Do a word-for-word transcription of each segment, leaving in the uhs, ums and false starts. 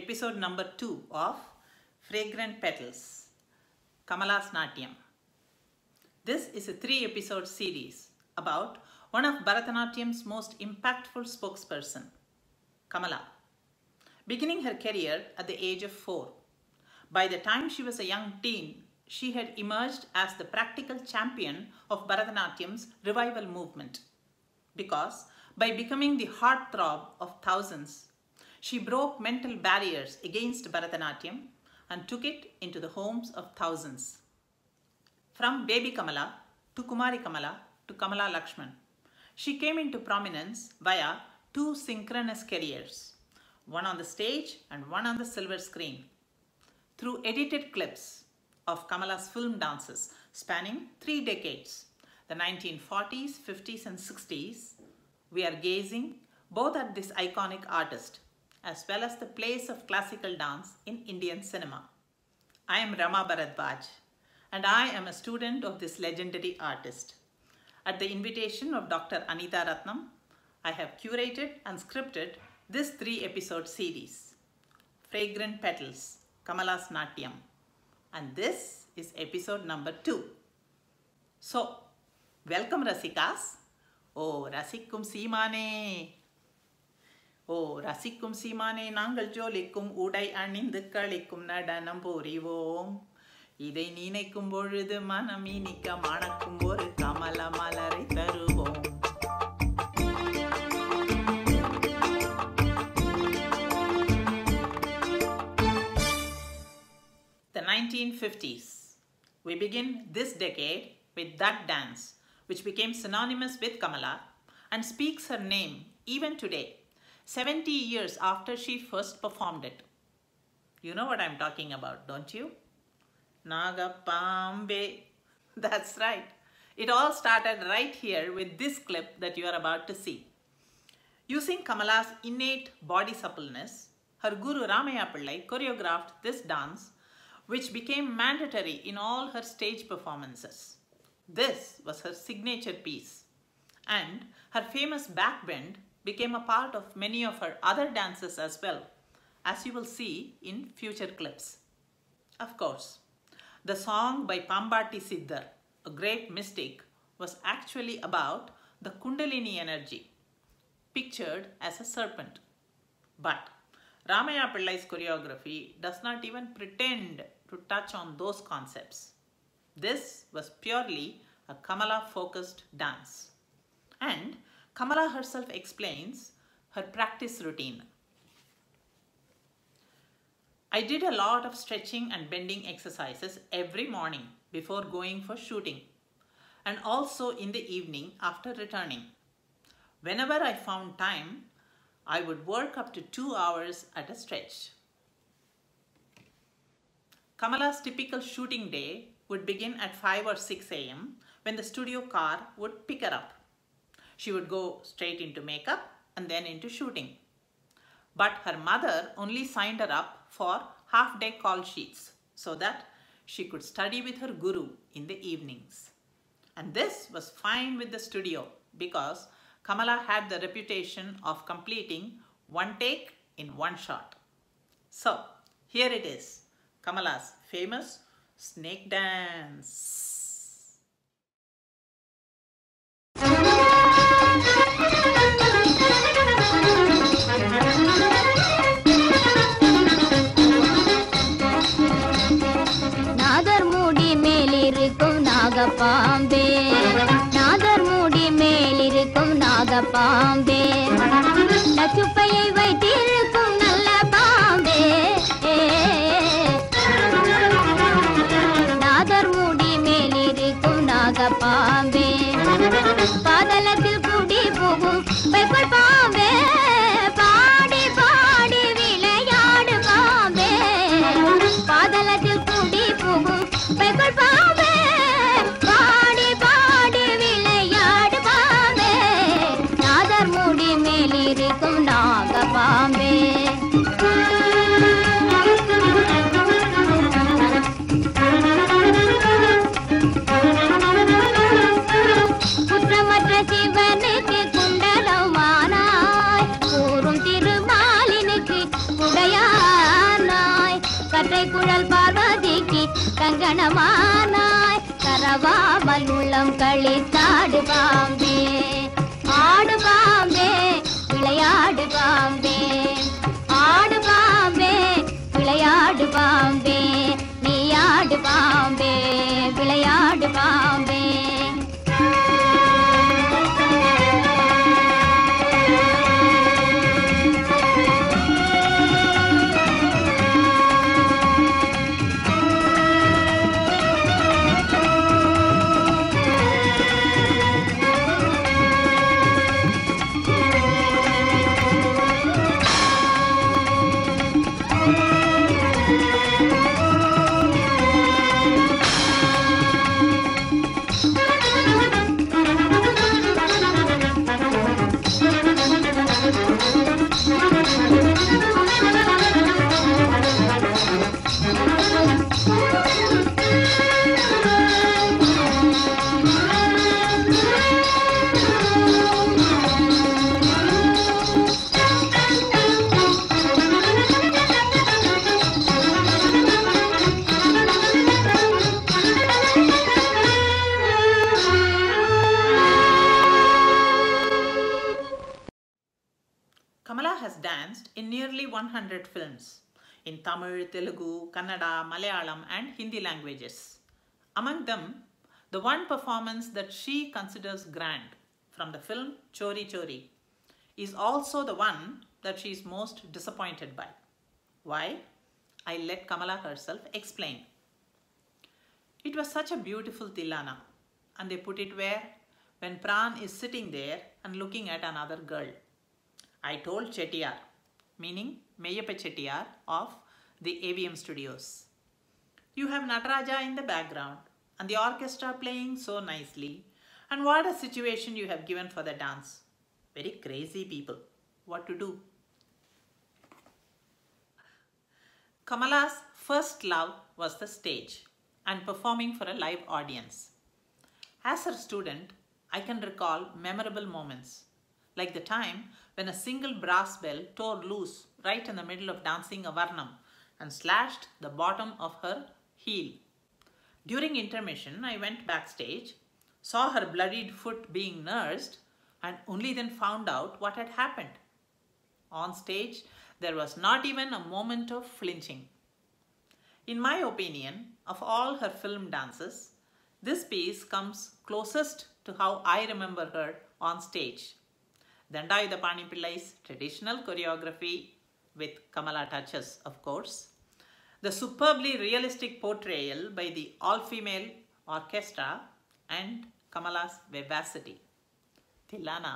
episode number two of Fragrant Petals, Kamala's Natyam. This is a three episode series about one of Bharatanatyam's most impactful spokesperson, Kamala. Beginning her career at the age of four, by the time she was a young teen, she had emerged as the practical champion of Bharatanatyam's revival movement. Because by becoming the heartthrob of thousands, she broke mental barriers against Bharatanatyam and took it into the homes of thousands. From baby Kamala to Kumari Kamala to Kamala Lakshman, she came into prominence via two synchronous careers, one on the stage and one on the silver screen. Through edited clips of Kamala's film dances spanning three decades, the nineteen forties, fifties and sixties, we are gazing both at this iconic artist as well as the place of classical dance in Indian cinema. I am Ramaa Bharadvaj and I am a student of this legendary artist. At the invitation of Doctor Anita Ratnam, I have curated and scripted this three episode series, Fragrant Petals, Kamala's Natyam. And this is episode number two. So, welcome Rasikas. Oh, Rasikkum Simane. Oh, Rasikkum Simane, Nangal Jolikum, Udai Anindu Kalikum Nadanam Purivom. Idai Ninekum Borudu Manaminika Manakum Boru Kamala Malari Taruvom. The nineteen fifties. We begin this decade with that dance, which became synonymous with Kamala and speaks her name even today, seventy years after she first performed it. You know what I'm talking about, don't you? Nagapambe. That's right. It all started right here with this clip that you are about to see. Using Kamala's innate body suppleness, her guru Ramaiah Pillai choreographed this dance, which became mandatory in all her stage performances. This was her signature piece, and her famous backbend became a part of many of her other dances as well, as you will see in future clips. Of course, the song by Pambati Siddhar, a great mystic, was actually about the Kundalini energy, pictured as a serpent. But Ramaiah Pillai's choreography does not even pretend to touch on those concepts. This was purely a Kamala-focused dance. And Kamala herself explains her practice routine. I did a lot of stretching and bending exercises every morning before going for shooting, and also in the evening after returning. Whenever I found time, I would work up to two hours at a stretch. Kamala's typical shooting day would begin at five or six A M when the studio car would pick her up. She would go straight into makeup and then into shooting. But her mother only signed her up for half-day call sheets so that she could study with her guru in the evenings. And this was fine with the studio because Kamala had the reputation of completing one take in one shot. So, here it is, Kamala's famous snake dance. Nadar moodi melirukkum nagapambe, Nadar moodi melirukkum nagapambe, Nachuppayai vaithirukkum nalla paambe, Nadar moodi melirukkum nagapambe, Padalathil koodi pogum paipal paambe, paadi paadi vilayadu paambe, Padalathil koodi pogum paipal paambe, paadi paadi vilayadu paambe, Nadar moodi melirukkum குழல் பார்வதிக்கு கங்கணமானாய் கரவாமல் உள்ளம் களித்தாடு பாம்பே ஆடு பாம்பே விளையாடு பாம்பே ஆடு பாம்பே விளையாடு பாம்பே நீ ஆடு பாம்பே விளையாடு Bombay Kamala has danced in nearly one hundred films in Tamil, Telugu, Kannada, Malayalam and Hindi languages. Among them, the one performance that she considers grand from the film Chori Chori is also the one that she is most disappointed by. Why? I let Kamala herself explain. It was such a beautiful tilana, and they put it where? When Pran is sitting there and looking at another girl. I told Chettiar, meaning Meyyappa Chettiar of the A V M studios. You have Natyacharya in the background and the orchestra playing so nicely, and what a situation you have given for the dance. Very crazy people. What to do? Kamala's first love was the stage and performing for a live audience. As her student, I can recall memorable moments, like the time when a single brass bell tore loose right in the middle of dancing a varnam and slashed the bottom of her heel. During intermission, I went backstage, saw her bloodied foot being nursed, and only then found out what had happened. On stage, there was not even a moment of flinching. In my opinion, of all her film dances, this piece comes closest to how I remember her on stage. Dandayuda Pani Pillai's traditional choreography with Kamala touches, of course. The superbly realistic portrayal by the all-female orchestra and Kamala's vivacity. Tilana.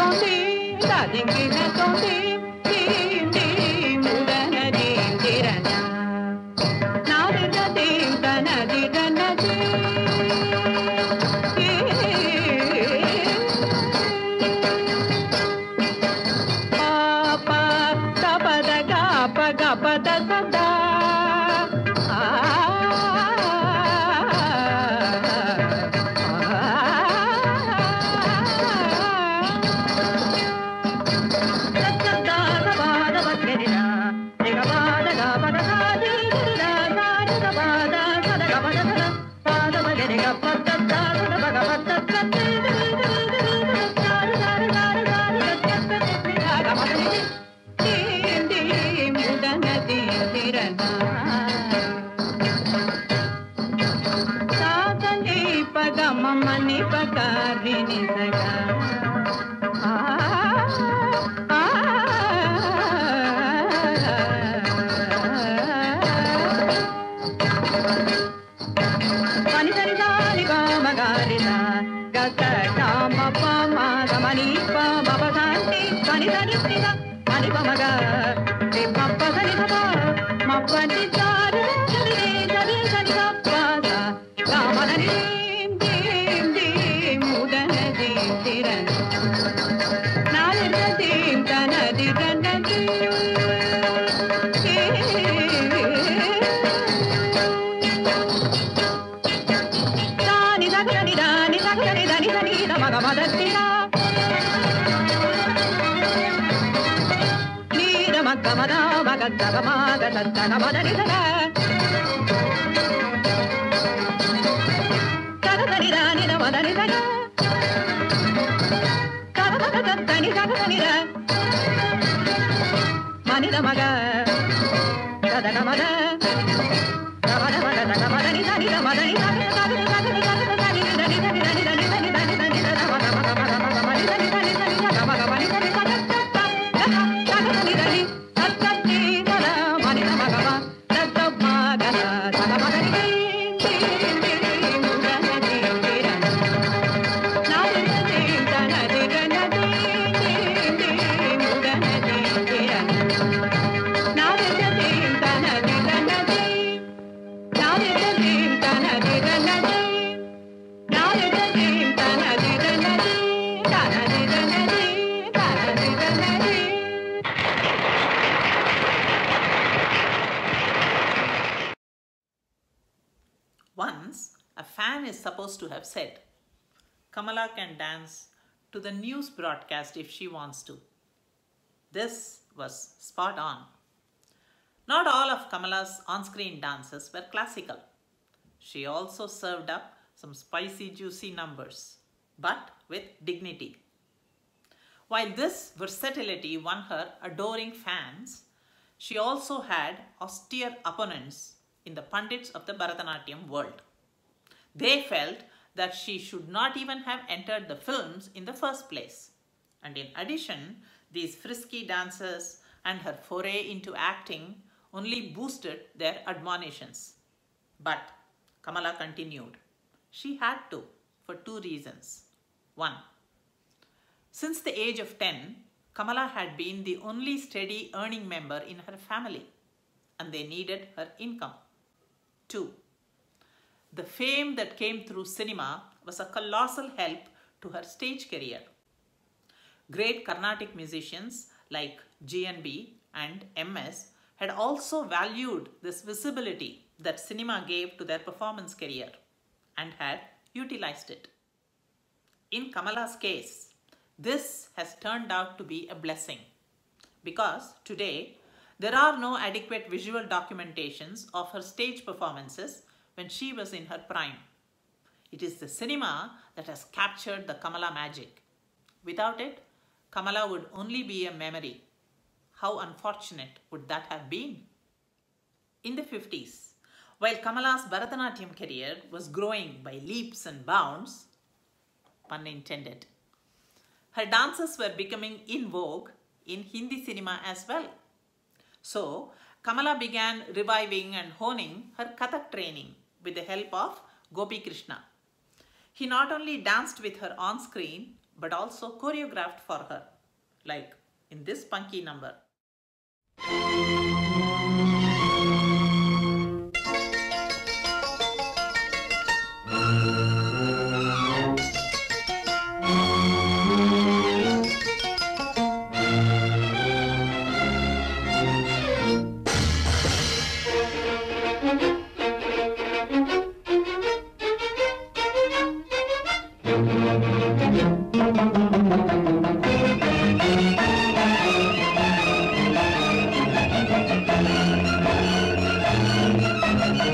Radingina tombe, dim dim, udana dim dirana. Once, a fan is supposed to have said, Kamala can dance to the news broadcast if she wants to. This was spot on. Not all of Kamala's on-screen dances were classical. She also served up some spicy, juicy numbers, but with dignity. While this versatility won her adoring fans, she also had austere opponents in the pundits of the Bharatanatyam world. They felt that she should not even have entered the films in the first place. And in addition, these frisky dances and her foray into acting only boosted their admonitions. But Kamala continued. She had to, for two reasons. One, since the age of ten, Kamala had been the only steady earning member in her family, and they needed her income. Two, the fame that came through cinema was a colossal help to her stage career. Great Carnatic musicians like G N B and M S had also valued this visibility that cinema gave to their performance career and had utilized it. In Kamala's case, this has turned out to be a blessing because today there are no adequate visual documentations of her stage performances when she was in her prime. It is the cinema that has captured the Kamala magic. Without it, Kamala would only be a memory. How unfortunate would that have been? In the fifties, while Kamala's Bharatanatyam career was growing by leaps and bounds, pun intended, her dances were becoming in vogue in Hindi cinema as well. So, Kamala began reviving and honing her Kathak training with the help of Gopi Krishna. He not only danced with her on screen, but also choreographed for her, like in this punky number.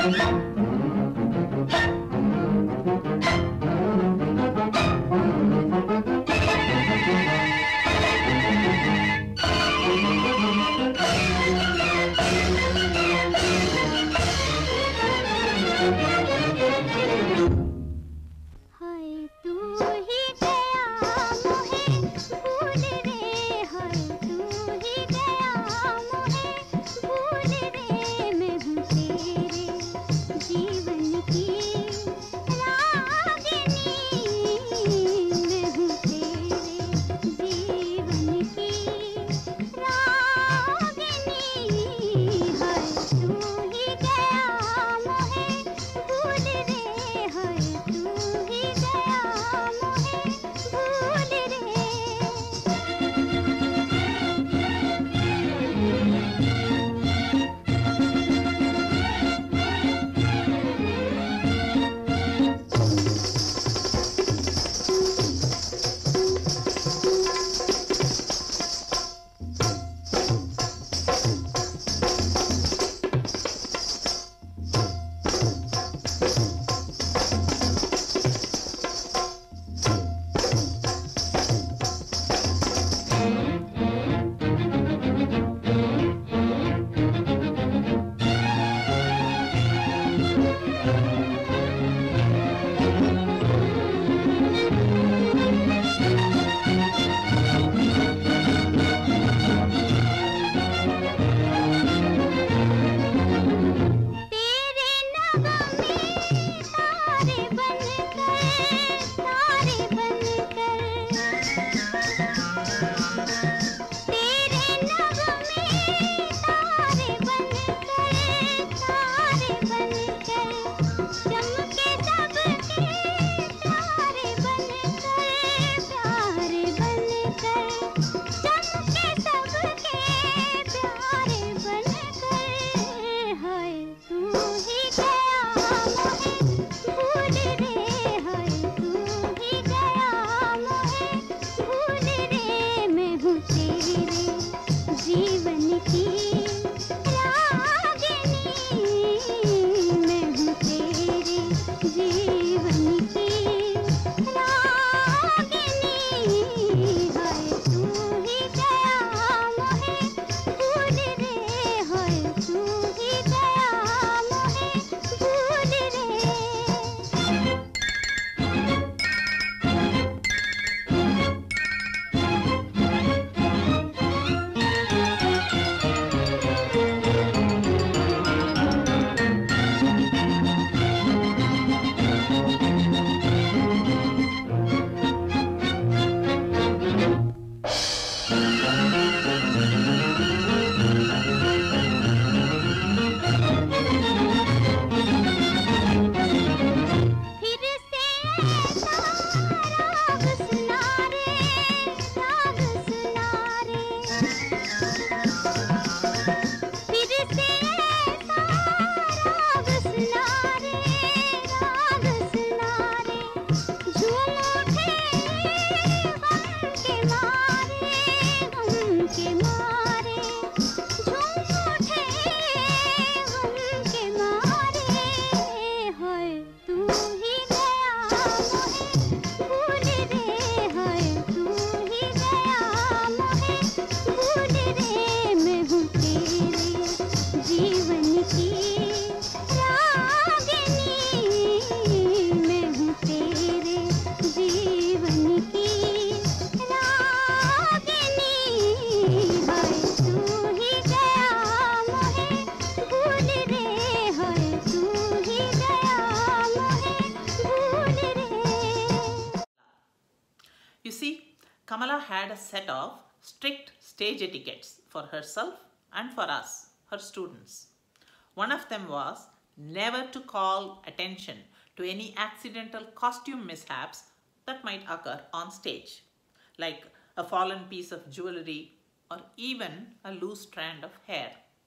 Kamala had a set of strict stage etiquettes for herself and for us, her students. One of them was never to call attention to any accidental costume mishaps that might occur on stage, like a fallen piece of jewelry or even a loose strand of hair.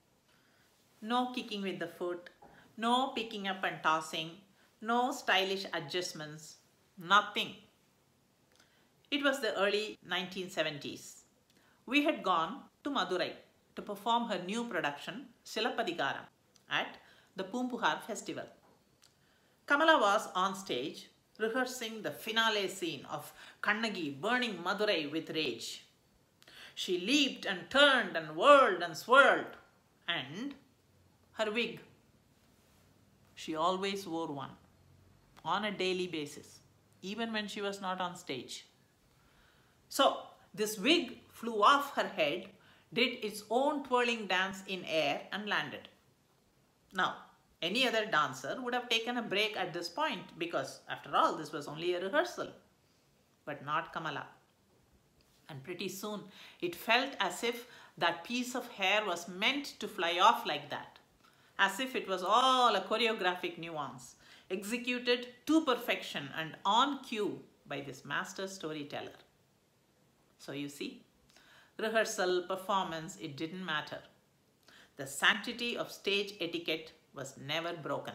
No kicking with the foot, no picking up and tossing, no stylish adjustments, nothing. It was the early nineteen seventies. We had gone to Madurai to perform her new production, Silappadigaram, at the Poompuhar festival. Kamala was on stage rehearsing the finale scene of Kannagi burning Madurai with rage. She leaped and turned and whirled and swirled, and her wig. She always wore one on a daily basis, even when she was not on stage. So this wig flew off her head, did its own twirling dance in air and landed. Now, any other dancer would have taken a break at this point because, after all, this was only a rehearsal. But not Kamala. And pretty soon, it felt as if that piece of hair was meant to fly off like that. As if it was all a choreographic nuance, executed to perfection and on cue by this master storyteller. So you see, rehearsal, performance, it didn't matter. The sanctity of stage etiquette was never broken.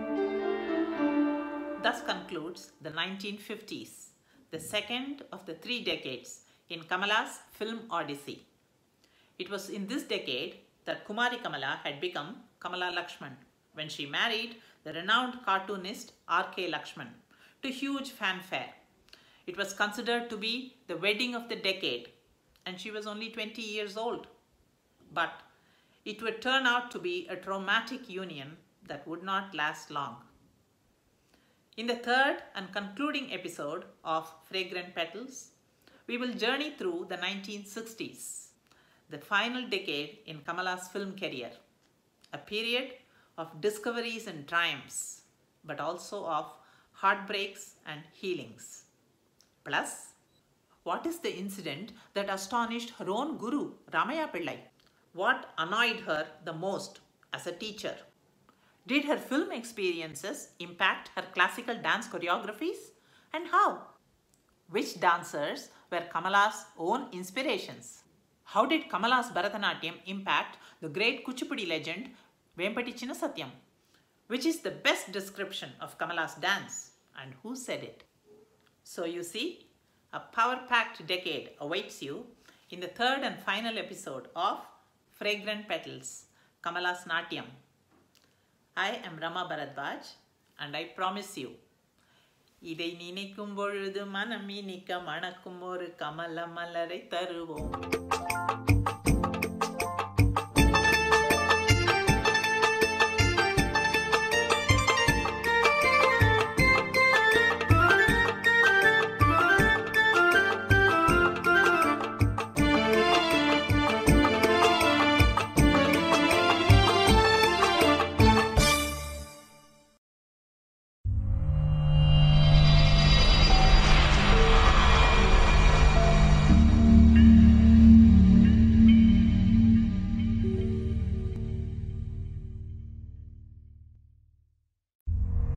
Thus concludes the nineteen fifties, the second of the three decades in Kamala's film odyssey. It was in this decade that Kumari Kamala had become Kamala Lakshman when she married the renowned cartoonist R K Lakshman to huge fanfare. It was considered to be the wedding of the decade, and she was only twenty years old. But it would turn out to be a traumatic union that would not last long. In the third and concluding episode of Fragrant Petals, we will journey through the nineteen sixties, the final decade in Kamala's film career, a period of discoveries and triumphs, but also of heartbreaks and healings. Plus, what is the incident that astonished her own guru, Ramaiah Pillai? What annoyed her the most as a teacher? Did her film experiences impact her classical dance choreographies? And how? Which dancers were Kamala's own inspirations? How did Kamala's Bharatanatyam impact the great Kuchipudi legend Vempati Chinnasatyam? Which is the best description of Kamala's dance, and who said it? So you see, a power-packed decade awaits you in the third and final episode of Fragrant Petals, Kamala's Natyam. I am Ramaa Bharadvaj, and I promise you, இதை நினைக்கும் பொழுது மனம் இனிக்க மணக்கும் ஒரு கமல மலரை தருவோம்.